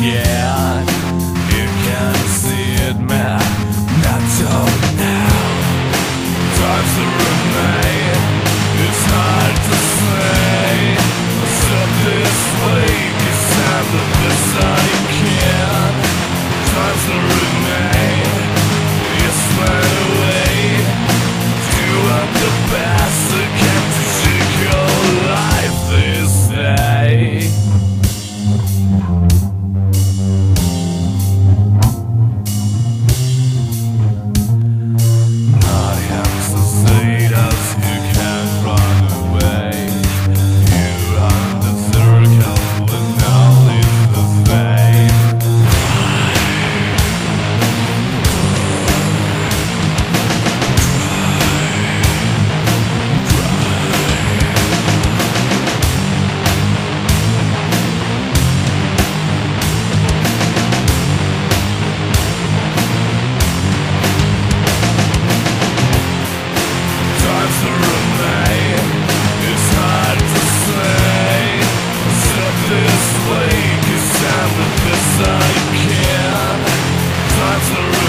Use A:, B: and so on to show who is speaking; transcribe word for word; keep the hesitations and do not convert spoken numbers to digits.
A: again. You can see it, man, not till now. Times to remain, it's hard to say. Stop this week, it's time to decide you can. Times to remain, it's right away. You want the best that can take your life this day. This week is time to decide you can. Time to